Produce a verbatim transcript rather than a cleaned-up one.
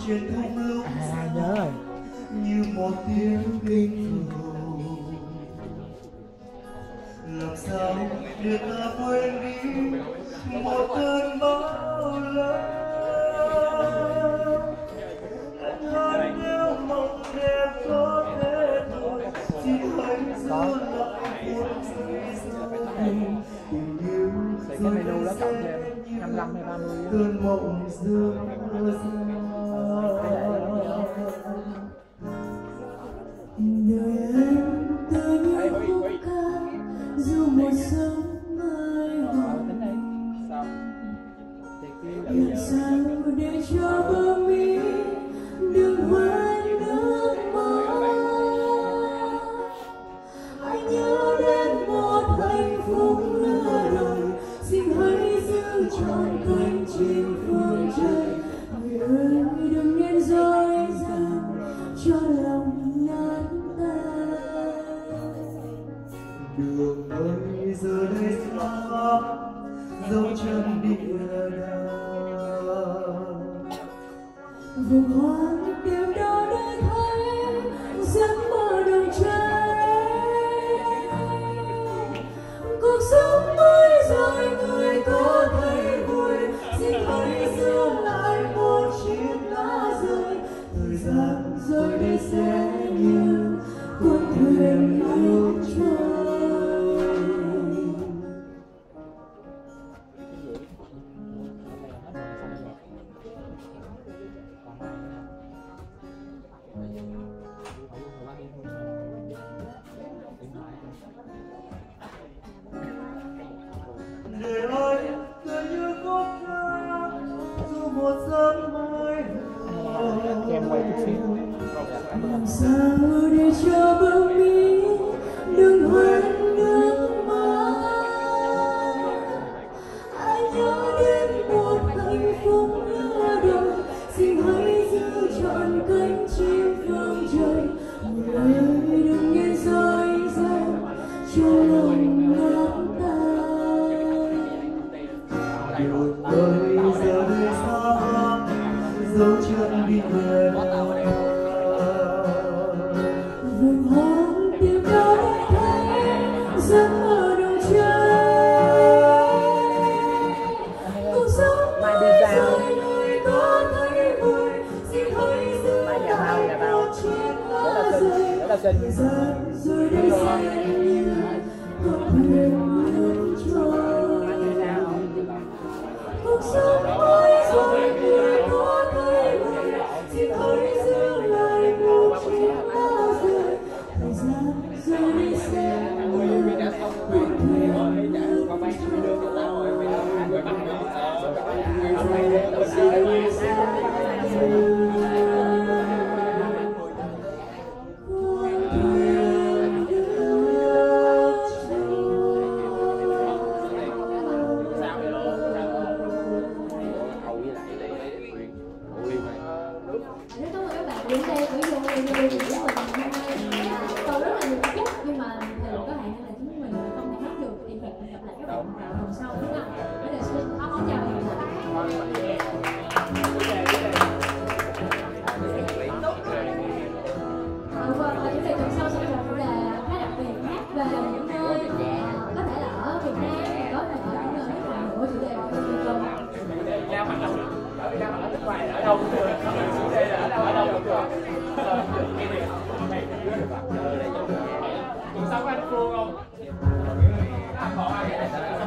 truyền thống lưu à, nhớ rồi. như một tiếng kinh cầu. Làm sao để ta quên đi một cơn bão lớn. Anh hơn nếu mộng đẹp có thể thôi, chỉ hãy giữ lại một giây giây. Tình yêu cái menu đó cộng thêm năm mươi lăm hay ba mươi cơn mộng dương xa. Đời em tựa như khúc ca dù một sớm mai hồng. Làm sao để cho bờ mi đừng quên nước mắt. Hãy nhớ đến một hạnh phúc lứa đôi, xin hãy giữ trọn cánh chim phương trời. Người ơi đừng nên dối gian cho lòng nát tan. Đường ơi giờ đây xa, dấu chân địa đàng. Vùng hoang tìm đâu để thấy giấc mơ đường trái. Cuộc sống mới rồi người có thấy vui, xin hãy giữ lại một chiếc lá rơi. Thời gian rồi đây sẽ như cuốn thuyền yêu trôi. Để anh tựa như khúc ca dù một giấc mai hồng. em quay chút xíu. Làm sao để cho bờ mi đừng quên nước mắt. Hãy nhớ đến một hạnh phúc lứa đôi, xin hãy giữ trọn cánh chim phương trời. Người ơi đừng nên dối gian cho lòng ngát tan. Đường ơi giờ đây xa, dấu chân đi về đâu. Vùng hoang tìm đâu để thấy giấc mơ đường trái. Cuộc sống mới rồi người có thấy vui, xin hãy giữ lại một chiếc lá rơi. Thời gian rồi đây sẽ như con thuyền lướt trôi. Cuộc sống mới rồi người có thấy vui, xin hãy giữ lại một chiếc lá rơi. Thời gian rồi đây sẽ như con thuyền lướt Rất cảm ơn các bạn đến đây với vô video của mình hôm nay. Còn rất là nhiều ca khúc nhưng mà thời lượng có hạn nên là chúng mình không thể hát được. Thì hẹn gặp lại các bạn vào tuần sau đúng không? Bây giờ xin áo áo chào và hẹn gặp lại. Vâng, và chủ đề tuần sau sẽ là chủ đề khá đặc biệt, hát về những nơi có thể là ở Việt Nam, có thể ở những nơi nước ngoài của chủ đề của chương trình. Ở Việt Nam ở nước ngoài ở đâu cũng được, chủ đề là ở đâu ở đâu cũng được. Tuần sau có anh Phương không?